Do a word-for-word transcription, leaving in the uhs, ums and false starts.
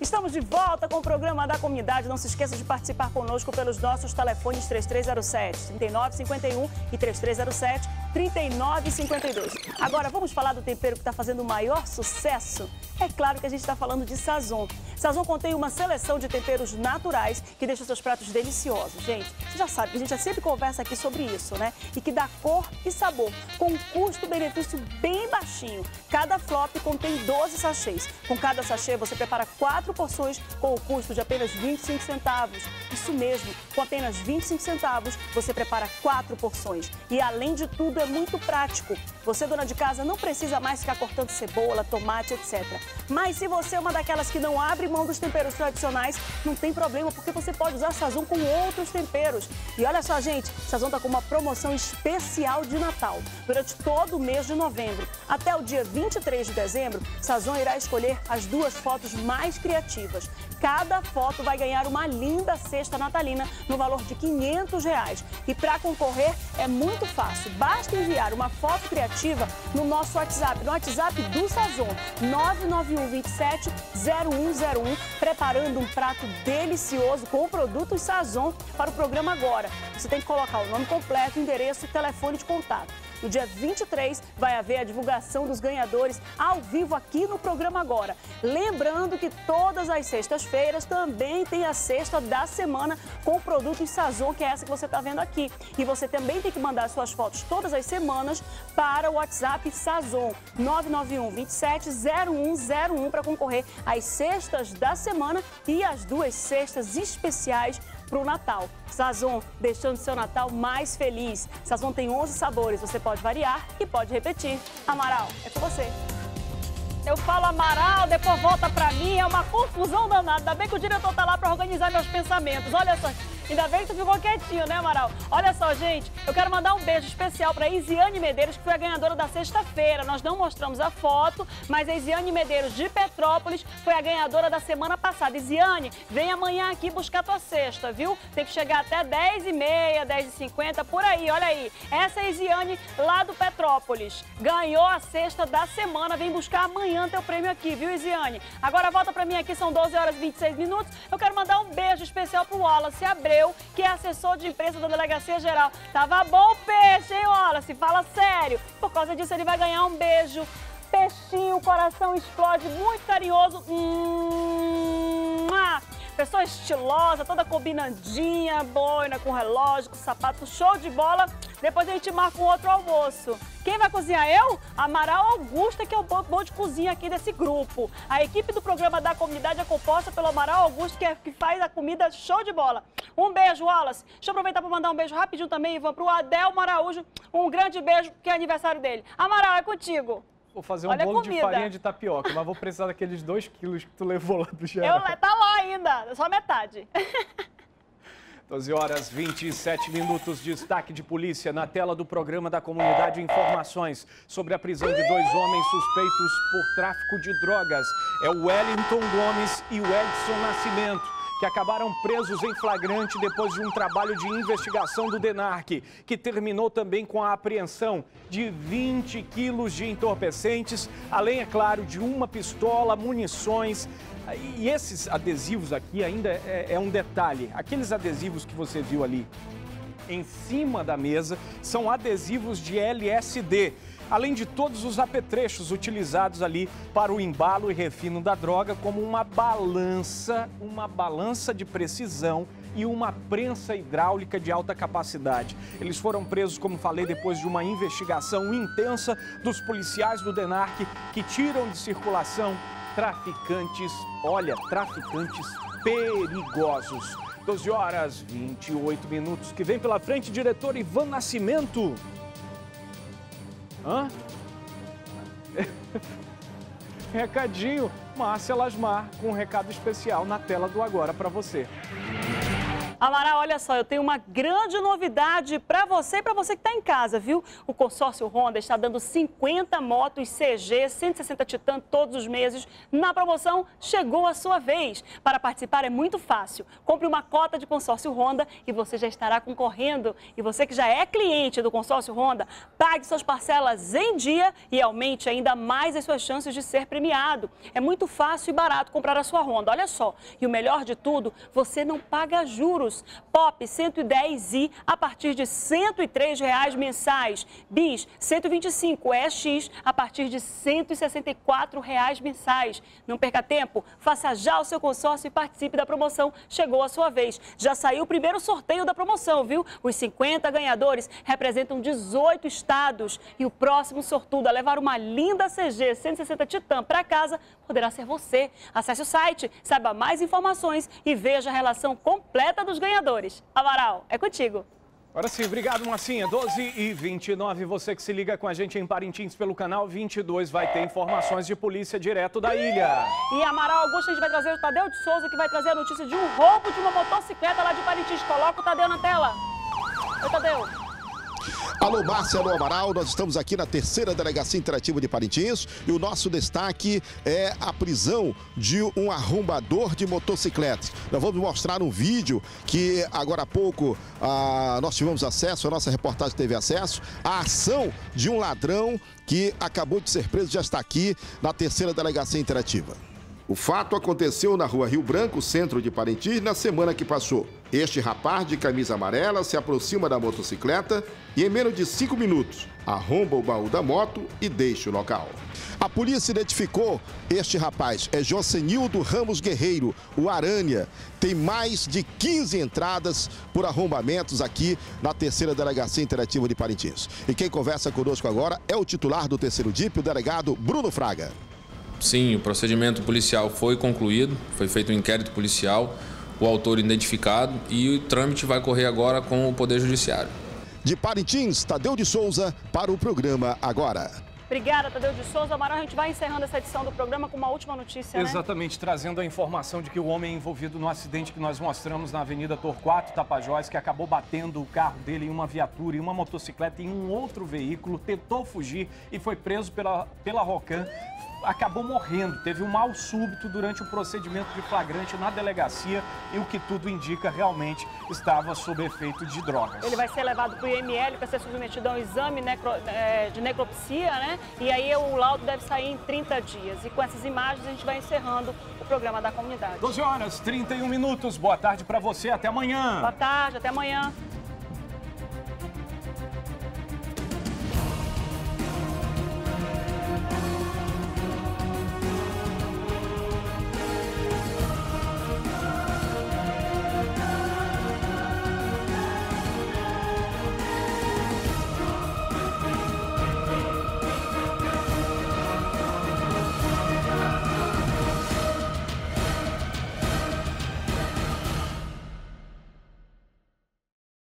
Estamos de volta com o programa da comunidade. Não se esqueça de participar conosco pelos nossos telefones três três zero sete, três nove cinco um e três três zero sete, três nove cinco dois. Agora, vamos falar do tempero que está fazendo o maior sucesso? É claro que a gente está falando de Sazon. Sazon contém uma seleção de temperos naturais que deixam seus pratos deliciosos. Gente, você já sabe que a gente já sempre conversa aqui sobre isso, né? E que dá cor e sabor, com um custo-benefício bem baixinho. Cada flop contém doze sachês. Com cada sachê, você prepara quatro porções com o custo de apenas vinte e cinco centavos. Isso mesmo, com apenas vinte e cinco centavos, você prepara quatro porções. E, além de tudo, é muito prático. Você, dona de casa, não precisa mais ficar cortando cebola, tomate, etcétera. Mas se você é uma daquelas que não abre mão dos temperos tradicionais, não tem problema, porque você pode usar Sazon com outros temperos. E olha só, gente, Sazon está com uma promoção especial de Natal. Durante todo o mês de novembro, até o dia vinte e três de dezembro, Sazon irá escolher as duas fotos mais criativas. Cada foto vai ganhar uma linda cesta natalina no valor de quinhentos reais. E para concorrer é muito fácil. Basta enviar uma foto criativa no nosso WhatsApp, no WhatsApp do Sazon, nove nove um dois sete zero um zero um, preparando um prato delicioso com produtos Sazon para o programa agora. Você tem que colocar o nome completo, endereço e telefone de contato. No dia vinte e três, vai haver a divulgação dos ganhadores ao vivo aqui no programa agora. Lembrando que todas as sextas-feiras também tem a cesta da semana com produtos Sazon, que é essa que você está vendo aqui. E você também tem que mandar suas fotos todas as semanas para o WhatsApp Sazon, nove nove um dois sete zero um zero um, para concorrer às cestas da semana e às duas cestas especiais para o Natal. Sazon, deixando seu Natal mais feliz. Sazon tem onze sabores, você pode variar e pode repetir. Amaral, é com você. Eu falo Amaral, depois volta pra mim, é uma confusão danada. Ainda bem que o diretor tá lá pra organizar meus pensamentos. Olha só, ainda bem que tu ficou quietinho, né, Amaral? Olha só, gente, eu quero mandar um beijo especial pra Isiane Medeiros, que foi a ganhadora da sexta-feira. Nós não mostramos a foto, mas a Isiane Medeiros de Petrópolis foi a ganhadora da semana passada. Isiane, vem amanhã aqui buscar tua cesta, viu? Tem que chegar até dez e meia, dez e cinquenta, por aí, olha aí. Essa é a Isiane lá do Petrópolis. Ganhou a cesta da semana, vem buscar amanhã teu prêmio aqui, viu, Isiane? Agora volta pra mim aqui, são doze horas e vinte e seis minutos. Eu quero mandar um beijo especial pro Wallace Abreu, que é assessor de imprensa da Delegacia Geral. Tava bom o peixe, hein, Wallace? Fala sério. Por causa disso, ele vai ganhar um beijo. Peixinho, o coração explode, muito carinhoso. Hum, ah. Pessoa estilosa, toda combinandinha, boina, com relógio, com sapato, show de bola. Depois a gente marca um outro almoço. Quem vai cozinhar? Eu? Amaral Augusta, que é o bom de cozinha aqui desse grupo. A equipe do programa da comunidade é composta pelo Amaral Augusto, que, é, que faz a comida show de bola. Um beijo, Wallace. Deixa eu aproveitar para mandar um beijo rapidinho também, Ivan, para o Adelmo Araújo. Um grande beijo, que é aniversário dele. Amaral, é contigo. Vou fazer um Olha bolo de farinha de tapioca, mas vou precisar daqueles dois quilos que tu levou lá do geral. Eu, tá lá ainda, só metade. doze horas e vinte e sete minutos, destaque de polícia na tela do programa da comunidade. Informações sobre a prisão de dois homens suspeitos por tráfico de drogas. É o Wellington Gomes e o Edson Nascimento, que acabaram presos em flagrante depois de um trabalho de investigação do DENARC, que terminou também com a apreensão de vinte quilos de entorpecentes, além, é claro, de uma pistola, munições. E esses adesivos aqui ainda é, é um detalhe. Aqueles adesivos que você viu ali em cima da mesa são adesivos de L S D. Além de todos os apetrechos utilizados ali para o embalo e refino da droga, como uma balança, uma balança de precisão e uma prensa hidráulica de alta capacidade. Eles foram presos, como falei, depois de uma investigação intensa dos policiais do DENARC, que tiram de circulação traficantes, olha, traficantes perigosos. doze horas e vinte e oito minutos, que vem pela frente, diretor Ivan Nascimento. Hã? Recadinho, Márcia Lasmar, com um recado especial na tela do Agora para você. Amaral, olha só, eu tenho uma grande novidade para você e para você que está em casa, viu? O consórcio Honda está dando cinquenta motos C G cento e sessenta Titan todos os meses. Na promoção, chegou a sua vez. Para participar é muito fácil. Compre uma cota de consórcio Honda e você já estará concorrendo. E você que já é cliente do consórcio Honda, pague suas parcelas em dia e aumente ainda mais as suas chances de ser premiado. É muito fácil e barato comprar a sua Honda, olha só. E o melhor de tudo, você não paga juros. Pop cento e dez i a partir de cento e três reais mensais. Bis cento e vinte e cinco E X a partir de cento e sessenta e quatro reais mensais. Não perca tempo, faça já o seu consórcio e participe da promoção. Chegou a sua vez. Já saiu o primeiro sorteio da promoção, viu? Os cinquenta ganhadores representam dezoito estados. E o próximo sortudo a levar uma linda C G cento e sessenta Titan para casa poderá ser você. Acesse o site, saiba mais informações e veja a relação completa dos ganhadores. Amaral, é contigo. Agora sim, obrigado, Marcinha. doze e vinte e nove, você que se liga com a gente em Parintins pelo canal vinte e dois vai ter informações de polícia direto da ilha. E Amaral Augusto, a gente vai trazer o Tadeu de Souza, que vai trazer a notícia de um roubo de uma motocicleta lá de Parintins. Coloca o Tadeu na tela. Oi, Tadeu. Alô, Márcia, alô, Amaral, nós estamos aqui na terceira Delegacia Interativa de Parintins e o nosso destaque é a prisão de um arrombador de motocicletas. Nós vamos mostrar um vídeo que agora há pouco ah, nós tivemos acesso, a nossa reportagem teve acesso, a ação de um ladrão que acabou de ser preso, já está aqui na terceira Delegacia Interativa. O fato aconteceu na rua Rio Branco, centro de Parintins, na semana que passou. Este rapaz de camisa amarela se aproxima da motocicleta e em menos de cinco minutos arromba o baú da moto e deixa o local. A polícia identificou este rapaz, é Josenildo Ramos Guerreiro, o Aranha. Tem mais de quinze entradas por arrombamentos aqui na terceira Delegacia Interativa de Parintins. E quem conversa conosco agora é o titular do terceiro D I P, o delegado Bruno Fraga. Sim, o procedimento policial foi concluído, foi feito um inquérito policial, o autor identificado e o trâmite vai correr agora com o Poder Judiciário. De Parintins, Tadeu de Souza para o programa Agora. Obrigada, Tadeu de Souza. Amaral, a gente vai encerrando essa edição do programa com uma última notícia, né? Exatamente, trazendo a informação de que o homem envolvido no acidente que nós mostramos na Avenida Torquato Tapajós, que acabou batendo o carro dele em uma viatura, em uma motocicleta, em um outro veículo, tentou fugir e foi preso pela, pela Rocan, acabou morrendo. Teve um mal súbito durante o procedimento de flagrante na delegacia e o que tudo indica realmente estava sob efeito de drogas. Ele vai ser levado para o I M L para ser submetido a um exame necro, é, de necropsia, né? E aí o laudo deve sair em trinta dias. E com essas imagens a gente vai encerrando o programa da comunidade. doze horas, trinta e um minutos. Boa tarde para você. Até amanhã. Boa tarde, até amanhã.